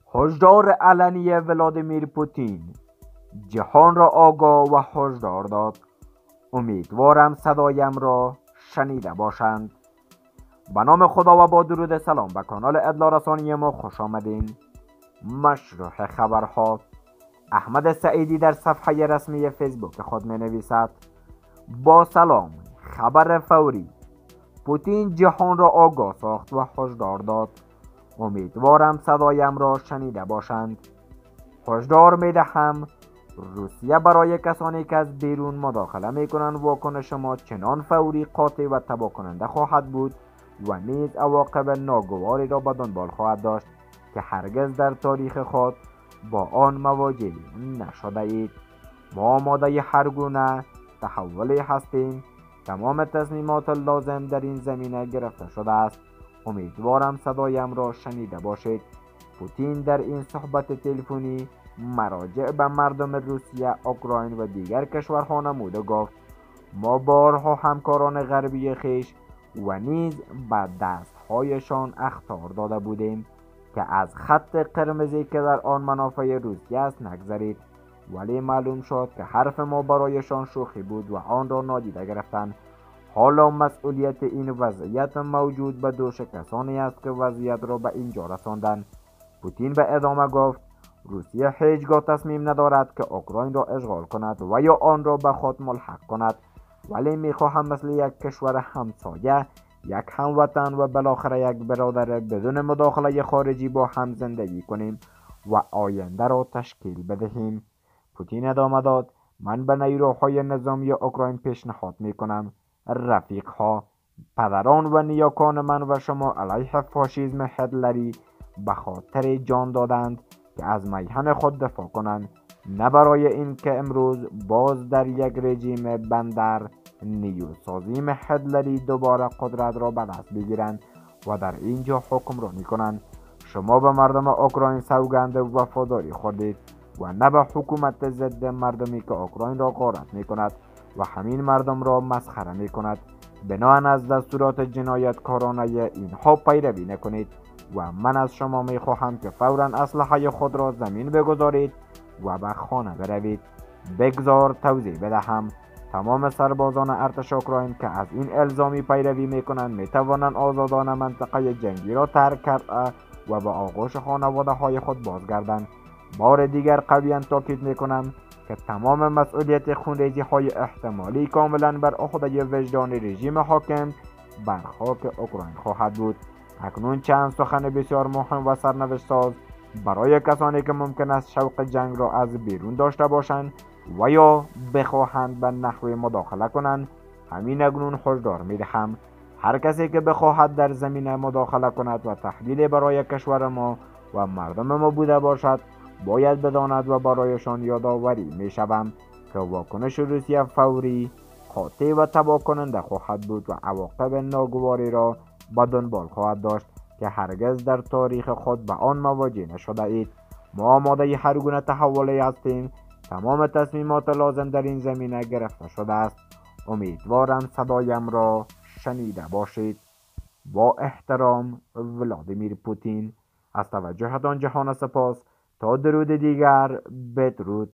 هشدار علنی ولادیمیر پوتین جهان را آگاه و هشدار داد. امیدوارم صدایم را شنیده باشند. به نام خدا و با درود سلام به کانال اطلاع رسانی ما خوش آمدین. مشروع خبرها. احمد سعیدی در صفحه رسمی فیسبوک خود می نویسد: با سلام، خبر فوری. پوتین جهان را آگاه ساخت و هشدار داد. امیدوارم صدایم را شنیده باشند. هشدار می دهم روسیه برای کسانی که از بیرون مداخله می کنند واکنش ما چنان فوری، قاطع و تباه کننده خواهد بود و نیز عواقب ناگواری را به دنبال خواهد داشت که هرگز در تاریخ خود با آن مواجه نشده اید. ما آماده هر گونه تحولی هستیم. تمام تصمیمات لازم در این زمینه گرفته شده است. امیدوارم صدایم را شنیده باشید. پوتین در این صحبت تلفنی مراجع به مردم روسیه، اوکراین و دیگر کشورها نمود و گفت: ما بارها همکاران غربی خویش و نیز به دستهایشان اخطار داده بودیم که از خط قرمزی که در آن منافع روسیه است نگذرید، ولی معلوم شد که حرف ما برایشان شوخی بود و آن را نادیده گرفتند. حالا مسئولیت این وضعیت موجود به دوش کسانی است که وضعیت را به اینجا رساندند. پوتین به ادامه گفت: روسیه هیچگاه تصمیم ندارد که اوکراین را اشغال کند و یا آن را به خود ملحق کند، ولی میخواهم مثل یک کشور همسایه، یک هموطن و بالاخره یک برادر بدون مداخله خارجی با هم زندگی کنیم و آینده را تشکیل بدهیم. پوتین ادامه داد: من به نیروهای نظامی اوکراین پیشنهاد میکنم: رفیقها، پدران و نیاکان من و شما علیه فاشیسم هتلری به خاطر جان دادند که از میهن خود دفاع کنند، نه برای این که امروز باز در یک رژیم بندر نیوسازی هتلری دوباره قدرت را به دست بگیرند و در اینجا حکمرانی کنند. شما به مردم اوکراین سوگند وفاداری خوردید و نه به حکومت ضد مردمی که اوکراین را غارت می کند و همین مردم را مسخره می کند. بناهن از دستورات جنایتکارانه اینها پیروی نکنید و من از شما می خواهم که فوراً اسلحه خود را زمین بگذارید و به خانه بروید. بگذار توضیح بدهم: تمام سربازان ارتش اوکراین که از این الزامی پیروی می کنند می توانند آزادانه منطقه جنگی را ترک کرده و به آغوش خانواده های خود بازگردند. بار دیگر قویاً تاکید می کنم که تمام مسئولیت خونریزی های احتمالی کاملا بر عهده وجدان رژیم حاکم بر خاک اوکراین خواهد بود. اکنون چند سخن بسیار مهم و سرنوشت ساز برای کسانی که ممکن است شوق جنگ را از بیرون داشته باشند و یا بخواهند به نحوی مداخله کنند. همین اکنون هشدار می‌دهم: هر کسی که بخواهد در زمینه مداخله کند و تهدیدی برای کشور ما و مردم ما بوده باشد، باید بداند و برایشان یادآوری می‌شوم که واکنش روسیه فوری، قاطع و تباه کننده خواهد بود و عواقب ناگواری را به دنبال خواهد داشت که هرگز در تاریخ خود به آن مواجه نشده اید. ما آماده هر گونه تحولی هستیم. تمام تصمیمات لازم در این زمینه گرفته شده است. امیدوارم صدایم را شنیده باشید. با احترام، ولادیمیر پوتین. از توجهتان جهان سپاس. تا درود دیگر، بدرود.